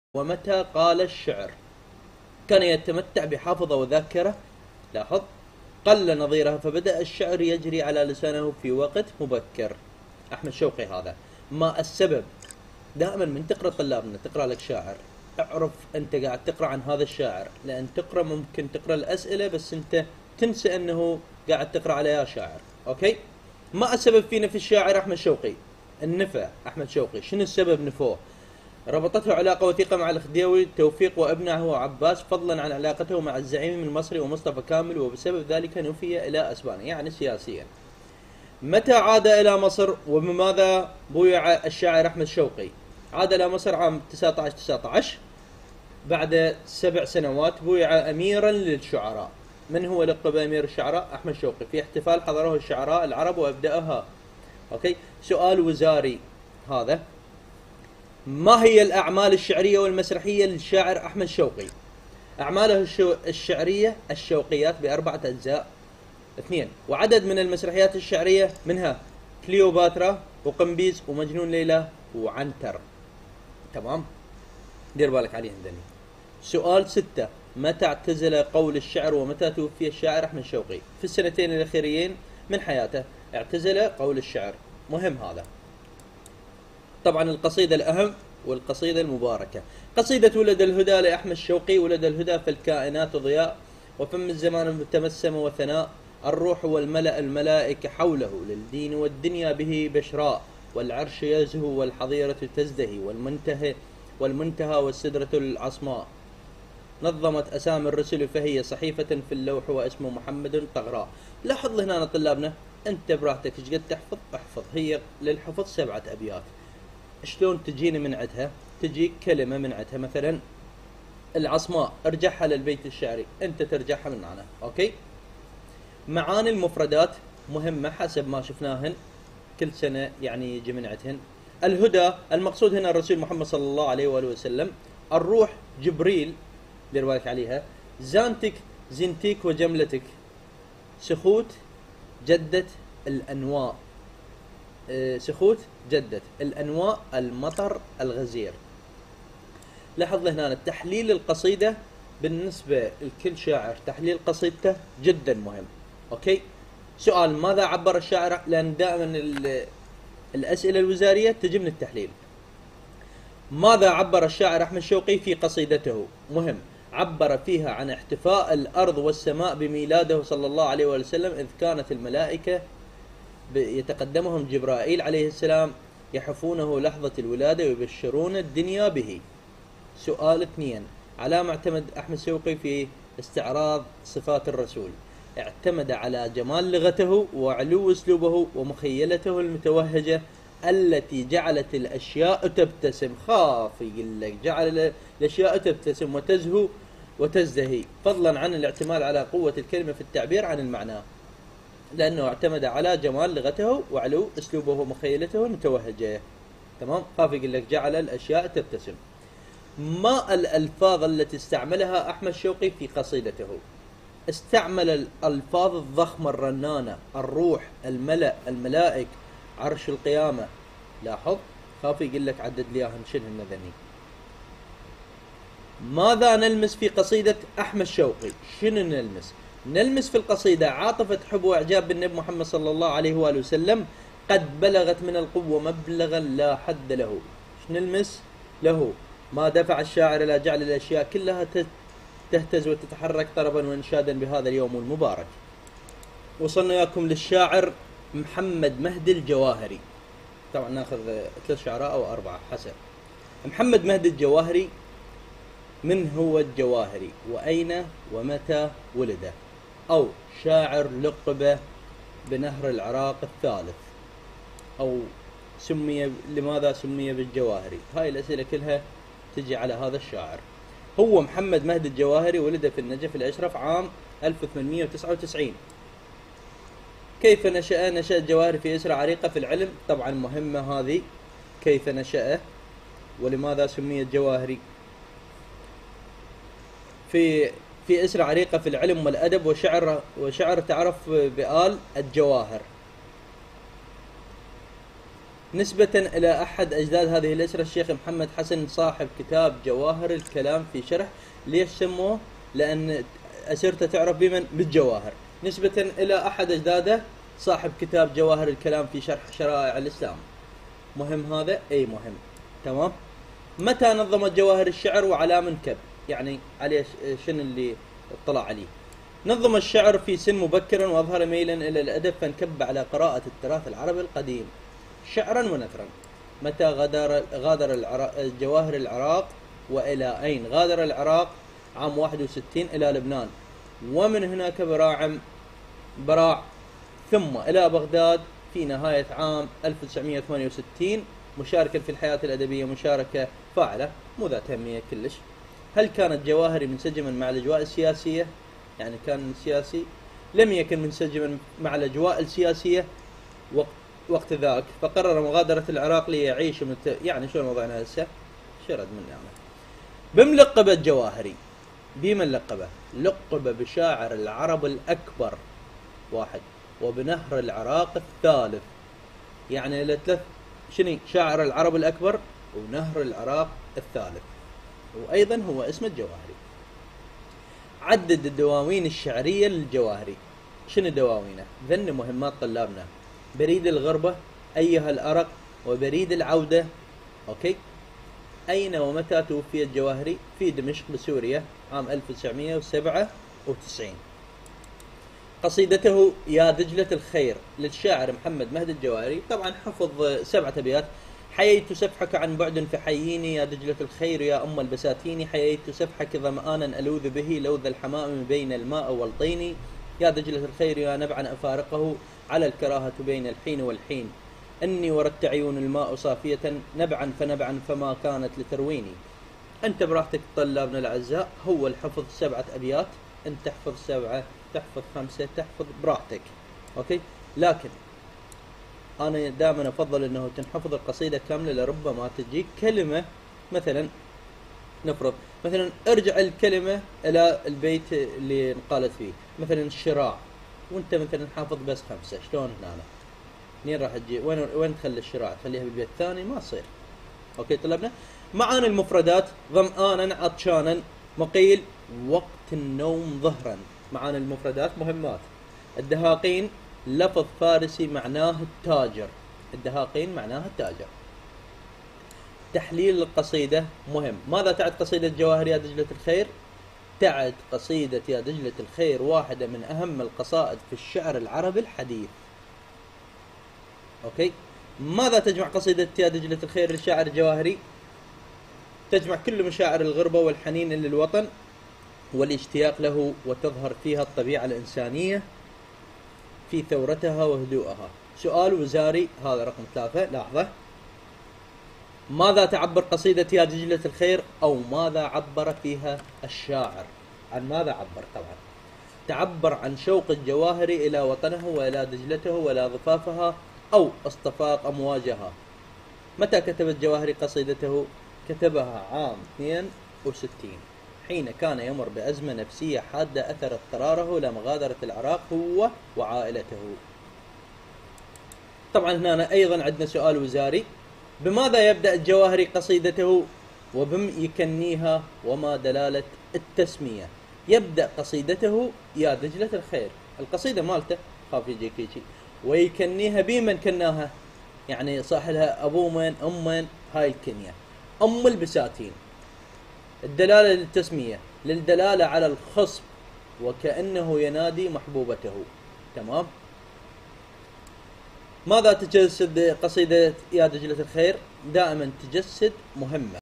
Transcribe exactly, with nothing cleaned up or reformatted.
ومتى قال الشعر. كان يتمتع بحافظة وذاكرة، لاحظ، قل نظيرها، فبدأ الشعر يجري على لسانه في وقت مبكر. أحمد شوقي هذا. ما السبب؟ دائما من تقرأ طلابنا تقرأ لك شاعر، اعرف أنت قاعد تقرأ عن هذا الشاعر، لأن تقرأ ممكن تقرأ الأسئلة بس أنت تنسى أنه قاعد تقرأ على يا شاعر. أوكي؟ ما السبب في نفي الشاعر أحمد شوقي؟ النفى أحمد شوقي، شنو السبب نفوه؟ ربطته علاقة وثيقة مع الخديوي توفيق وابنه هو عباس، فضلا عن علاقته مع الزعيم المصري ومصطفى كامل، وبسبب ذلك نفي إلى أسبانيا، يعني سياسيا. متى عاد إلى مصر وبماذا بويع الشاعر أحمد شوقي؟ عاد إلى مصر عام تسعة عشر تسعة عشر، بعد سبع سنوات بويع أميرا للشعراء. من هو لقب أمير الشعراء؟ أحمد شوقي، في احتفال حضره الشعراء العرب وأبدأها. أوكي، سؤال وزاري هذا. ما هي الأعمال الشعرية والمسرحية للشاعر أحمد شوقي؟ أعماله الشو... الشعرية الشوقيات بأربعة أجزاء اثنين، وعدد من المسرحيات الشعرية منها كليوباترا وقمبيز ومجنون ليلى وعنتر. تمام، دير بالك عليهم ذني. سؤال ستة. متى اعتزل قول الشعر ومتى توفي الشاعر أحمد شوقي؟ في السنتين الأخيرين من حياته اعتزل قول الشعر، مهم هذا. طبعا القصيدة الأهم والقصيدة المباركة. قصيدة ولد الهدى لأحمد شوقي. ولد الهدى في الكائنات ضياء، وفم الزمان المتمسم وثناء، الروح والملأ الملائكة حوله، للدين والدنيا به بشراء، والعرش يزهو والحظيرة تزدهي، والمنتهى والمنتهى والسدرة العصماء، نظمت أسامي الرسل فهي صحيفة في اللوح واسمه محمد طغراء. لاحظ هنا طلابنا، أنت براحتك ايش قد تحفظ احفظ، هي للحفظ سبعة أبيات. شلون تجيني من عندها؟ تجيك كلمة من عندها، مثلا العصماء ارجعها للبيت الشعري، انت ترجعها من معنى. اوكي، معاني المفردات مهمة حسب ما شفناهن كل سنة، يعني يجي من عندهن. الهدى المقصود هنا الرسول محمد صلى الله عليه وآله وسلم. الروح جبريل، دير بالك عليها. زانتك زنتيك وجملتك. سخوت جدة الأنواء. أه سخوت جدة الأنواء المطر الغزير. لاحظ هنا تحليل القصيدة بالنسبة لكل شاعر، تحليل قصيدته جدا مهم. اوكي، سؤال ماذا عبر الشاعر؟ لأن دائما الأسئلة الوزارية تجي من التحليل. ماذا عبر الشاعر أحمد شوقي في قصيدته؟ مهم، عبر فيها عن احتفاء الأرض والسماء بميلاده صلى الله عليه وسلم، إذ كانت الملائكة يتقدمهم جبرائيل عليه السلام يحفونه لحظة الولادة ويبشرون الدنيا به. سؤال اثنين. على ما اعتمد أحمد شوقي في استعراض صفات الرسول؟ اعتمد على جمال لغته وعلو أسلوبه ومخيلته المتوهجة التي جعلت الأشياء تبتسم. خاف يقول لك جعل الأشياء تبتسم وتزهو وتزدهي، فضلا عن الاعتماد على قوة الكلمة في التعبير عن المعنى، لأنه اعتمد على جمال لغته وعلو أسلوبه ومخيلته المتوهجة. تمام، خاف يقول لك جعل الأشياء تبتسم. ما الألفاظ التي استعملها أحمد شوقي في قصيدته؟ استعمل الألفاظ الضخمة الرنانة، الروح، الملأ، الملائك، عرش القيامة. لاحظ، خاف يقول لك عدد لياهن شنو ذني. ماذا نلمس في قصيدة أحمد شوقي؟ شنو نلمس؟ نلمس في القصيدة عاطفة حب وإعجاب بالنبي محمد صلى الله عليه وآله وسلم قد بلغت من القوة مبلغا لا حد له. شنو نلمس له؟ ما دفع الشاعر إلى جعل الأشياء كلها تهتز وتتحرك طربا وانشادا بهذا اليوم المبارك. وصلنا إياكم للشاعر محمد مهدي الجواهري. طبعا ناخذ ثلاث شعراء أو أربعة حسب. محمد مهدي الجواهري، من هو الجواهري؟ وأين ومتى ولد؟ أو شاعر لقب بنهر العراق الثالث، أو سمي لماذا سمي بالجواهري؟ هاي الأسئلة كلها تجي على هذا الشاعر. هو محمد مهدي الجواهري، ولد في النجف الأشرف عام ألف وثمانمئة وتسعة وتسعين. كيف نشأ؟ نشأ الجواهري في أسرة عريقة في العلم. طبعا مهمة هذه، كيف نشأ ولماذا سمي الجواهري؟ في في أسرة عريقة في العلم والأدب وشعر وشعر تعرف بآل الجواهر. نسبة إلى أحد أجداد هذه الأسرة الشيخ محمد حسن صاحب كتاب جواهر الكلام في شرح. ليش سموه؟ لأن أسرته تعرف بمن؟ بالجواهر. نسبة إلى أحد أجداده صاحب كتاب جواهر الكلام في شرح شرائع الإسلام. مهم هذا؟ أي مهم. تمام. متى نظمت جواهر الشعر وعلى من كب؟ يعني عليه شنو اللي اطلع عليه؟ نظم الشعر في سن مبكر وأظهر ميلا إلى الأدب، فانكب على قراءة التراث العربي القديم شعرا ونثرا. متى غادر غادر الجواهر العراق وإلى أين؟ غادر العراق عام واحد وستين إلى لبنان، ومن هناك براع براع ثم إلى بغداد في نهاية عام ألف وتسعمئة وثمانية وستين، مشاركا في الحياة الأدبية مشاركة فاعلة مو ذات أهمية كلش. هل كانت جواهري منسجما مع الأجواء السياسية؟ يعني كان سياسي؟ لم يكن منسجما مع الأجواء السياسية وقت وقت ذاك، فقرر مغادرة العراق ليعيش مت... يعني شلون وضعنا هسه؟ شرد من نعمة. بملقب الجواهري بمن لقبه؟ لقب بشاعر العرب الأكبر واحد، وبنهر العراق الثالث. يعني لثلاث شنو؟ شاعر العرب الأكبر ونهر العراق الثالث، وأيضا هو اسم الجواهري. عدد الدواوين الشعرية للجواهري. شنو دواوينه؟ ذن مهمات طلابنا: بريد الغربة، أيها الأرق، وبريد العودة. أوكي. أين ومتى توفي الجواهري؟ في دمشق بسوريا عام ألف وتسعمئة وسبعة وتسعين. قصيدته يا دجلة الخير للشاعر محمد مهدي الجواهري، طبعا حفظ سبعة أبيات: حييت سفحك عن بعد فحييني يا دجلة الخير يا أم البساتين، حييت سفحك ظمآنا ألوذ به لوذ الحمام بين الماء والطين، يا دجلة الخير يا نبعا أفارقه على الكراهة بين الحين والحين، أني وردت عيون الماء صافية نبعا فنبعا فما كانت لترويني. أنت براحتك طلابنا الأعزاء، هو الحفظ سبعة أبيات، أنت تحفظ سبعة، تحفظ خمسة، تحفظ براحتك. أوكي. لكن أنا دائما أفضل أنه تنحفظ القصيدة كاملة، لربما تجيك كلمة مثلا، نفرض مثلا ارجع الكلمة إلى البيت اللي انقالت فيه، مثلا الشراع، وانت مثلا حافظ بس خمسة، شلون هنا منين راح تجي؟ وين وين تخلي الشراع؟ تخليها بالبيت الثاني؟ ما تصير. اوكي طلبنا. معاني المفردات: ظمآنا، عطشانا، مقيل، وقت النوم، ظهرا. معاني المفردات مهمات: الدهاقين لفظ فارسي معناه التاجر، الدهاقين معناه التاجر. تحليل القصيدة مهم. ماذا تعد قصيدة جواهر يا دجلة الخير؟ تعد قصيدة يا دجلة الخير واحدة من أهم القصائد في الشعر العربي الحديث. أوكي. ماذا تجمع قصيدة يا دجلة الخير للشاعر الجواهري؟ تجمع كل مشاعر الغربة والحنين للوطن والاشتياق له، وتظهر فيها الطبيعة الإنسانية في ثورتها وهدوءها. سؤال وزاري، هذا رقم ثلاثة، لاحظة. ماذا تعبر قصيدة يا دجلة الخير، أو ماذا عبر فيها الشاعر؟ عن ماذا عبر؟ طبعا تعبر عن شوق الجواهري إلى وطنه وإلى دجلته وإلى ضفافها أو اصطفاق أمواجها. متى كتب الجواهري قصيدته؟ كتبها عام اثنين وستين، حين كان يمر بأزمة نفسية حادة أثرت قراره لمغادرة العراق هو وعائلته. طبعا هنا أيضا عندنا سؤال وزاري: بماذا يبدأ الجواهري قصيدته وبم يكنيها، وما دلالة التسمية؟ يبدأ قصيدته يا دجلة الخير، القصيدة مالته خاف يجيك يجي، ويكنيها بمن كناها؟ يعني صاح لها أبو من أم من، هاي الكنية أم البساتين. الدلالة للتسمية للدلالة على الخصب، وكأنه ينادي محبوبته. تمام. ماذا تجسد قصيدة يا دجلة الخير؟ دائما تجسد مهمة.